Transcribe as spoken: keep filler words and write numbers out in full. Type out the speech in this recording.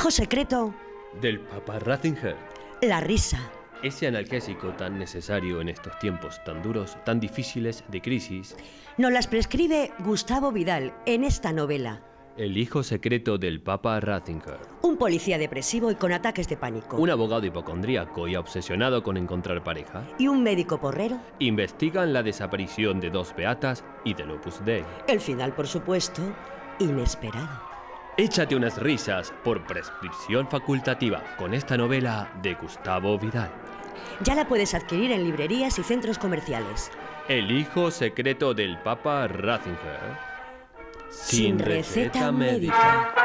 hijo secreto del Papa Ratzinger. La risa. Ese analgésico tan necesario en estos tiempos tan duros, tan difíciles de crisis. Nos las prescribe Gustavo Vidal en esta novela. El hijo secreto del Papa Ratzinger. Un policía depresivo y con ataques de pánico. Un abogado hipocondríaco y obsesionado con encontrar pareja. Y un médico porrero. Investigan la desaparición de dos beatas y del Opus Dei. El final, por supuesto, inesperado. Échate unas risas por prescripción facultativa con esta novela de Gustavo Vidal. Ya la puedes adquirir en librerías y centros comerciales. El hijo secreto del Papa Ratzinger. Sin, Sin receta, receta médica. médica.